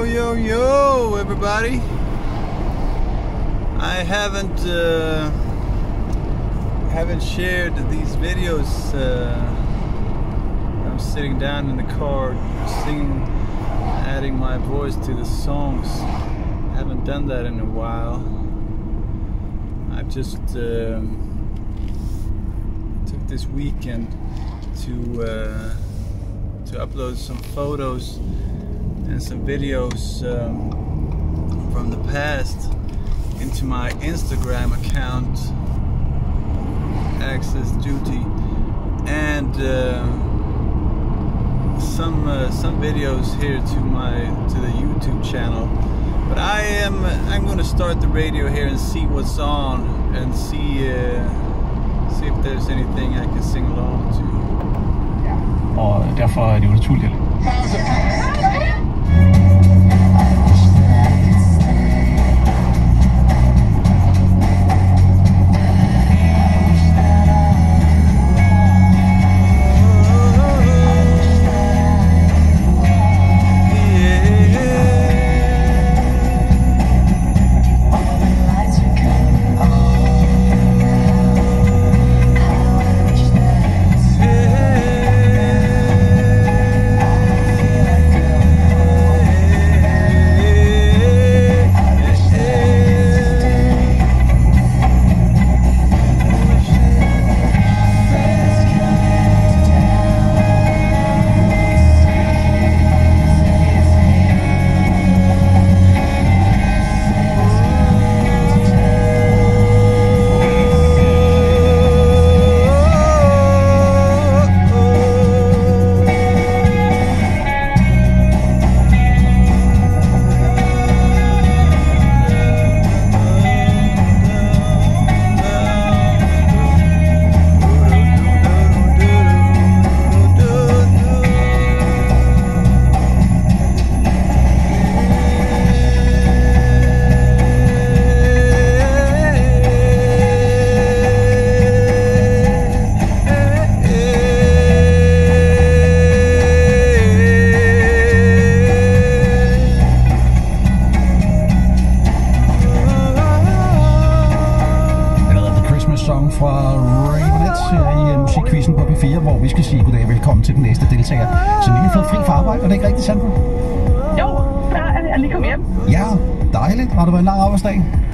Yo, everybody. I haven't shared these videos. I'm sitting down in the car singing, adding my voice to the songs. I haven't done that in a while. I've just took this weekend to upload some photos and some videos from the past into my Instagram account, Access Duty, and some videos here to the YouTube channel. But I'm going to start the radio here and see what's on and see if there's anything I can sing along to. Og derfor er det jo naturligt. Fra Ravenet i musikquizzen på P4, hvor vi skal sige goddag og velkommen til den næste deltager. Så lige har fået fri fra arbejde, er det ikke rigtigt, Sandra? Jo, der er jeg lige kommet hjem. Ja, dejligt. Har det været en lang arbejdsdag?